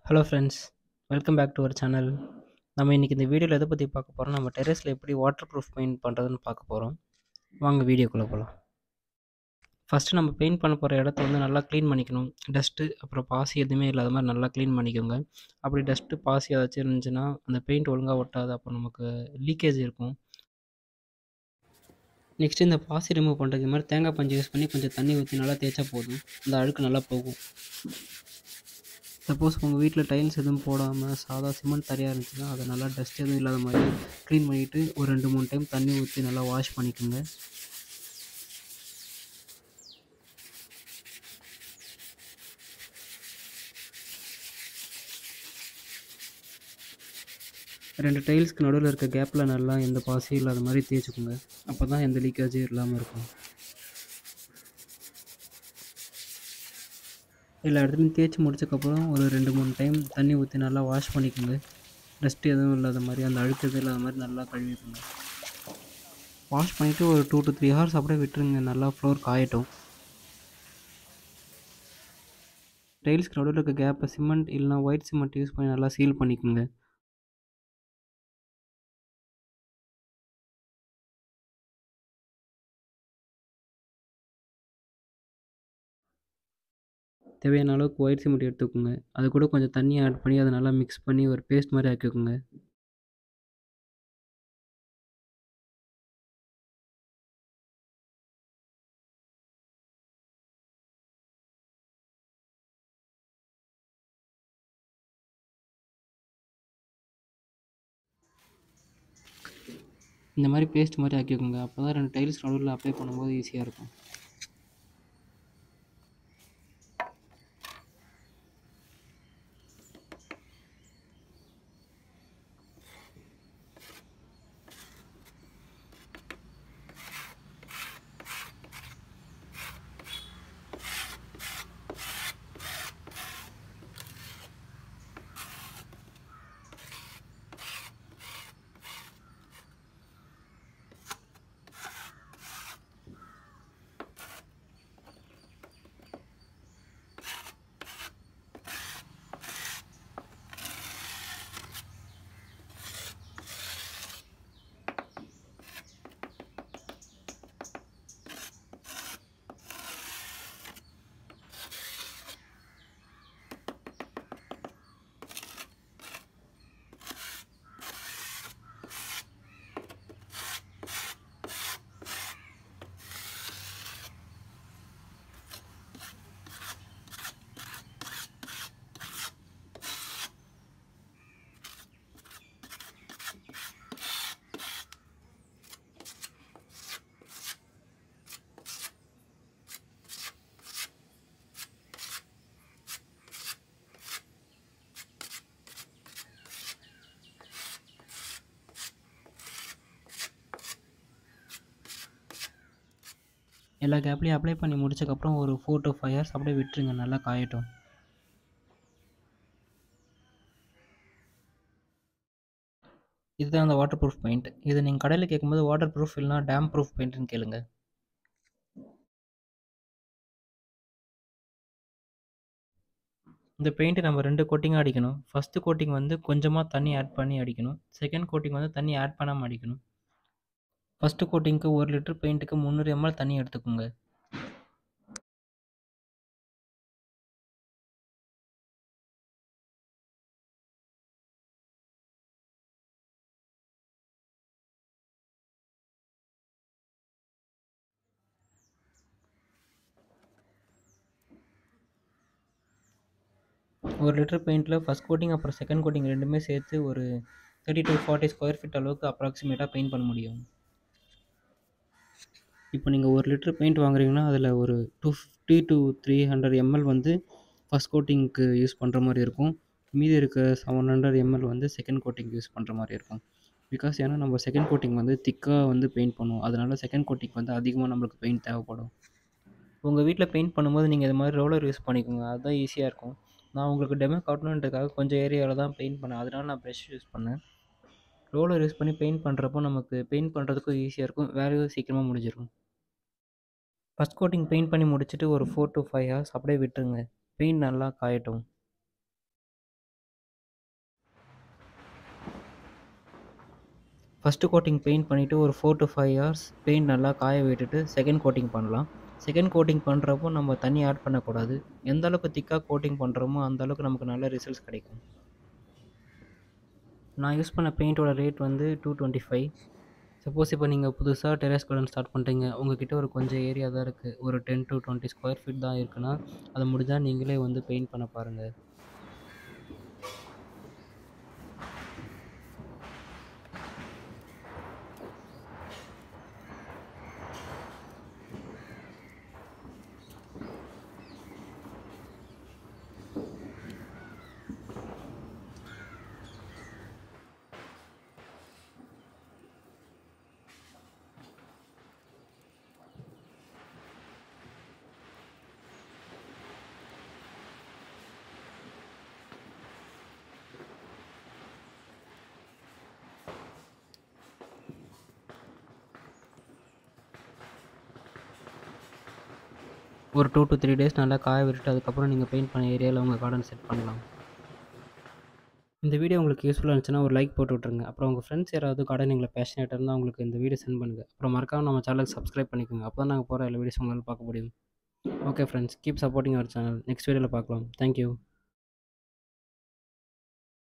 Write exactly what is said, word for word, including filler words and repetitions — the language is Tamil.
Hello friends, welcome back to our channel. நம்ம இன்றைக்கி இந்த வீடியோவில் எதை பற்றி பார்க்க போகிறோம், நம்ம டெரஸில் எப்படி வாட்டர் ப்ரூஃப் பெயிண்ட் பண்ணுறதுன்னு பார்க்க போகிறோம். வாங்க வீடியோக்குள்ளே போகலாம். ஃபஸ்ட்டு நம்ம பெயிண்ட் பண்ண போகிற இடத்த வந்து நல்லா க்ளீன் பண்ணிக்கணும். டஸ்ட்டு அப்புறம் பாசி எதுவுமே இல்லாத மாதிரி நல்லா க்ளீன் பண்ணிக்கோங்க. அப்படி டஸ்ட்டு பாசி ஏதாச்சும் இருந்துச்சுன்னா அந்த பெயிண்ட் ஒழுங்காக ஒட்டாது, அப்போ நமக்கு லீக்கேஜ் இருக்கும். நெக்ஸ்ட்டு இந்த பாசி ரிமூவ் பண்ணுறதுக்கு மாதிரி தேங்காய் பஞ்சு யூஸ் பண்ணி கொஞ்சம் தண்ணி ஊற்றி நல்லா தேய்ச்சா போதும், இந்த அழுக்கு நல்லா போகும். சப்போஸ் உங்கள் வீட்டில் டைல்ஸ் எதுவும் போடாமல் சாதா சிமெண்ட் தரையாக இருந்துச்சுன்னா அதை நல்லா டஸ்ட் எதுவும் இல்லாத மாதிரி க்ளீன் பண்ணிவிட்டு ஒரு ரெண்டு மூணு டைம் தண்ணி ஊற்றி நல்லா வாஷ் பண்ணிக்கோங்க. ரெண்டு டைல்ஸ்க்கு நடுவில் இருக்க கேப்பில் நல்லா எந்த பாசியும் இல்லாத மாதிரி தேய்ச்சிக்கோங்க. அப்போ தான் எந்த லீக்கேஜும் இல்லாமல் இருக்கும். எல்லா இடத்துலையும் தேய்ச்சி முடிச்சக்கப்புறம் ஒரு ரெண்டு மூணு டைம் தண்ணி ஊற்றி நல்லா வாஷ் பண்ணிக்கோங்க. டஸ்ட் எதுவும் இல்லாத மாதிரி, அந்த அழுக்கு எதுவும் இல்லாத மாதிரி நல்லா கழுவிக்கோங்க. வாஷ் பண்ணிவிட்டு ஒரு டூ டு த்ரீ ஹவர்ஸ் அப்படியே விட்டுருங்க, நல்லா ஃப்ளோர் காயட்டும். டைல்ஸ்க்கு நடுவில் இருக்க கேப்பை சிமெண்ட் இல்லைனா ஒயிட் சிமெண்ட் யூஸ் பண்ணி நல்லா சீல் பண்ணிக்கோங்க. தேவையான அளவுக்கு ஒயிட் சிமெண்ட் எடுத்துக்கோங்க. அது கூட கொஞ்சம் தண்ணி ஆட் பண்ணி அதை நல்லா மிக்ஸ் பண்ணி ஒரு பேஸ்ட் மாதிரி ஆக்கிக்கோங்க. இந்த மாதிரி பேஸ்ட் மாதிரி ஆக்கிக்கோங்க. அப்போ தான் ரெண்டு டைல்ஸ் நடுவில் அப்ளை பண்ணும்போது ஈஸியாக இருக்கும். எல்லா கேப்லேயும் அப்ளை பண்ணி முடிச்சக்கப்புறம் ஒரு ஃபோர் டு ஃபைவ் ஹவர்ஸ் அப்படியே விட்டுருங்க, நல்லா காயட்டும். இதுதான் அந்த வாட்டர் ப்ரூஃப் பெயிண்ட். இது நீங்கள் கடையில் கேட்கும்போது வாட்டர் ப்ரூஃப் இல்லைனா டேம் ப்ரூஃப் பெயிண்ட்னு கேளுங்க. இந்த பெயிண்ட்டு நம்ம ரெண்டு கோட்டிங்காக அடிக்கணும். ஃபஸ்ட்டு கோட்டிங் வந்து கொஞ்சமாக தண்ணி ஆட் பண்ணி அடிக்கணும். செகண்ட் கோட்டிங் வந்து தண்ணி ஆட் பண்ணாமல் அடிக்கணும். ஃபஸ்ட்டு கோட்டிங்க்கு ஒரு லிட்டர் பெயிண்ட்டுக்கு முந்நூறு எம்எல் தண்ணி எடுத்துக்கோங்க. ஒரு லிட்டர் பெயிண்ட்டில் ஃபஸ்ட் கோட்டிங் அப்புறம் செகண்ட் கோட்டிங் ரெண்டுமே சேர்த்து ஒரு thirty to forty square feet அளவுக்கு அப்ராக்சிமேட்டாக பெயிண்ட் பண்ண முடியும். இப்போ நீங்கள் ஒரு லிட்டர் பெயிண்ட் வாங்குறீங்கன்னா அதில் ஒரு two fifty to three hundred ML வந்து ஃபஸ்ட் கோட்டிங்க்கு யூஸ் பண்ணுற மாதிரி இருக்கும். மீதி இருக்க செவன் ஹண்ட்ரட் எம்எல் வந்து செகண்ட் கோட்டிங் யூஸ் பண்ணுற மாதிரி இருக்கும். பிகாஸ் ஏன்னா நம்ம செகண்ட் கோட்டிங் வந்து திக்காக வந்து பெயிண்ட் பண்ணுவோம், அதனால் செகண்ட் கோட்டிங் வந்து அதிகமாக நம்மளுக்கு பெயிண்ட் தேவைப்படும். உங்கள் வீட்டில் பெயிண்ட் பண்ணும்போது நீங்கள் இது மாதிரி ரோலர் யூஸ் பண்ணிக்கோங்க, அதுதான் ஈஸியாக இருக்கும். நான் உங்களுக்கு டெமோ காட்டணுன்றதுக்காக கொஞ்சம் ஏரியாவில் தான் பெயிண்ட் பண்ணேன், அதனால் நான் ப்ரஷ் யூஸ் பண்ணேன். ரோலர் யூஸ் பண்ணி பெயிண்ட் பண்ணுறப்போ நமக்கு பெயிண்ட் பண்ணுறதுக்கும் ஈஸியாக இருக்கும், வேலையும் சீக்கிரமாக முடிஞ்சிடும். ஃபஸ்ட் கோட்டிங் பெயிண்ட் பண்ணி முடிச்சுட்டு ஒரு ஃபோர் டு ஃபைவ் ஹவர்ஸ் அப்படியே விட்டுருங்க, பெயிண்ட் நல்லா காயட்டும். ஃபஸ்ட்டு கோட்டிங் பெயிண்ட் பண்ணிவிட்டு ஒரு four to five hours paint நல்லா காய விட்டுட்டு செகண்ட் கோட்டிங் பண்ணலாம். செகண்ட் கோட்டிங் பண்ணுறப்போ நம்ம தண்ணி ஆட் பண்ணக்கூடாது. எந்த அளவுக்கு திக்காக கோட்டிங் பண்ணுறோமோ அந்த அளவுக்கு நமக்கு நல்ல ரிசல்ட்ஸ் கிடைக்கும். நான் யூஸ் பண்ண பெயிண்ட்டோட ரேட் வந்து டூ டுவெண்ட்டி ஃபைவ். சப்போஸ் இப்போ நீங்கள் புதுசாக டெரேஸ் கார்டன் ஸ்டார்ட் பண்ணுறீங்க, உங்ககிட்ட ஒரு கொஞ்சம் ஏரியா தான் இருக்குது, ஒரு ten to twenty square feet தான் இருக்குன்னா, அதை முடிஞ்சால் நீங்களே வந்து பெயிண்ட் பண்ண பாருங்கள். ஒரு டூ டு த்ரீ டேஸ் நல்லா காய விட்டுட்டு அதுக்கப்புறம் நீங்கள் பெயிண்ட் பண்ண ஏரியாவில் உங்கள் கார்டன் செட் பண்ணலாம். இந்த வீடியோ உங்களுக்கு யூஸ்ஃபுல்லாக இருந்துச்சுன்னா ஒரு லைக் போட்டு விட்ருங்க. அப்புறம் உங்கள் ஃப்ரெண்ட்ஸ் யாராவது கார்டனிங்கில் பேஷனேட்டாக இருந்தால் அவங்களுக்கு இந்த வீடியோ சென்ட் பண்ணுங்கள். அப்புறம் மறக்காம நம்ம சேனலுக்கு சப்ஸ்கிரைப் பண்ணிக்கோங்க. அப்போ தான் நாங்கள் போகிற எல்லா வீடியோஸ் உங்களால் பார்க்க முடியும். Okay friends, keep supporting our channel. Next வீடியோவில் பார்க்கலாம். தேங்க்யூ.